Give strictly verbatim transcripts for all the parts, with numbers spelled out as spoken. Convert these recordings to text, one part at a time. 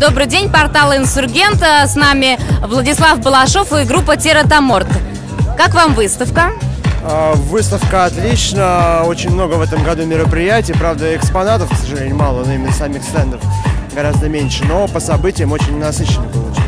Добрый день, портал «Инсургент». С нами Владислав Балашов и группа Тератоморт. Как вам выставка? Выставка отлично, очень много в этом году мероприятий, правда экспонатов, к сожалению, мало, но именно самих стендов гораздо меньше, но по событиям очень насыщенно получилось.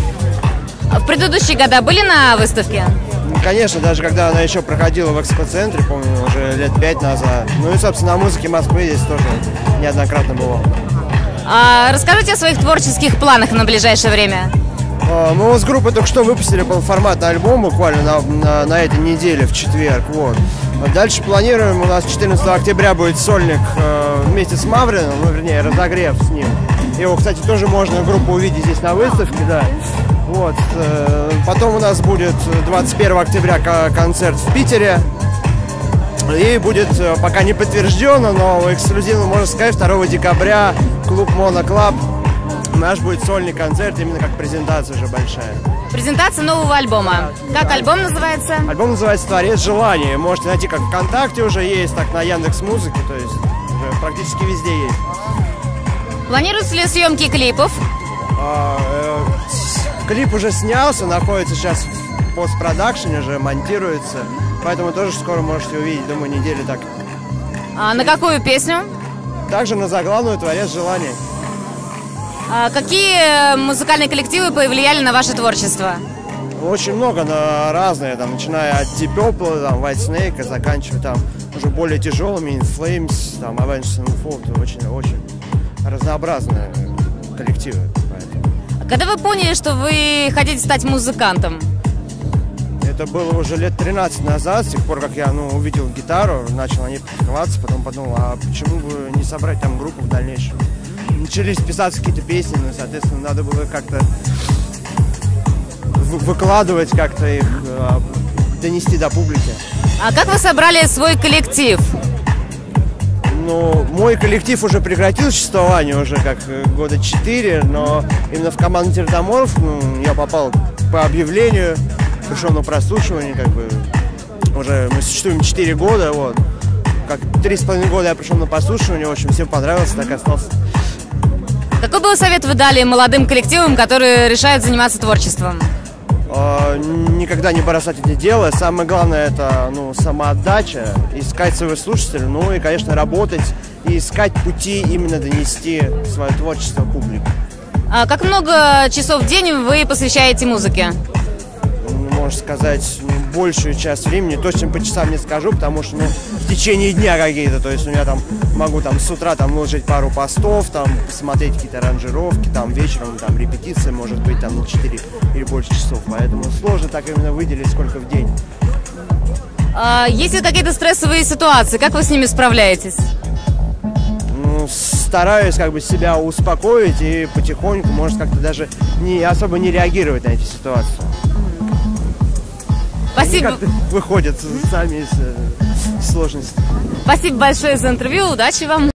В предыдущие года были на выставке? Конечно, даже когда она еще проходила в экспоцентре, помню, уже лет пять назад. Ну и, собственно, на музыке Москвы здесь тоже неоднократно бывал. А, расскажите о своих творческих планах на ближайшее время. Мы с группой только что выпустили полноформатный альбом буквально на, на, на этой неделе, в четверг. Вот. Дальше планируем, у нас четырнадцатого октября будет сольник э, вместе с Мавриным, ну, вернее, разогрев с ним. Его, кстати, тоже можно группу увидеть здесь на выставке, да. Вот. Э, потом у нас будет двадцать первого октября концерт в Питере. И будет, пока не подтверждено, но эксклюзивно можно сказать, второго декабря клуб Моноклаб. Наш будет сольный концерт, именно как презентация уже большая. Презентация нового альбома. Да, как да. альбом называется? Альбом называется «Творец желания». Можете найти как ВКонтакте уже есть, так на Яндекс.Музыке, то есть уже практически везде есть. Планируются ли съемки клипов? А, э, клип уже снялся, находится сейчас в постпродакшене, уже монтируется. Поэтому тоже скоро можете увидеть, думаю, недели так. А на какую песню? Также на заглавную «Творец желания». А какие музыкальные коллективы повлияли на ваше творчество? Очень много, на разные, там, начиная от Deep Purple, там, White Snake, и заканчивая там уже более тяжелыми, In Flames, там, Avenged Sevenfold, очень, очень разнообразные коллективы. Поэтому. А когда вы поняли, что вы хотите стать музыкантом? Это было уже лет тринадцать назад, с тех пор, как я ну, увидел гитару, начал на ней практиковаться, потом подумал, а почему бы не собрать там группу в дальнейшем? Начались писаться какие-то песни, но, соответственно, надо было как-то выкладывать, как-то их э, донести до публики. А как вы собрали свой коллектив? Ну, мой коллектив уже прекратил существование уже как года четыре, но именно в команду Тератоморт ну, я попал по объявлению, пришел на прослушивание, как бы уже мы существуем четыре года, вот. Как три с половиной года я пришел на прослушивание, в общем, всем понравилось, так и остался. Какой бы совет вы дали молодым коллективам, которые решают заниматься творчеством? Э, никогда не бросать это дело. Самое главное это ну, самоотдача, искать своего слушателя, ну и, конечно, работать и искать пути именно донести свое творчество публике. А как много часов в день вы посвящаете музыке? Можно сказать, большую часть времени, точно по часам не скажу, потому что ну, в течение дня какие-то, то есть у меня там могу там с утра там выложить пару постов, там посмотреть какие-то аранжировки, там вечером там репетиция может быть там на четыре или больше часов, поэтому сложно так именно выделить, сколько в день. А есть ли какие-то стрессовые ситуации, как вы с ними справляетесь? Ну, стараюсь как бы себя успокоить и потихоньку, может как-то даже не особо не реагировать на эти ситуации. Спасибо. Выходят сами из э, сложностей. Спасибо большое за интервью. Удачи вам.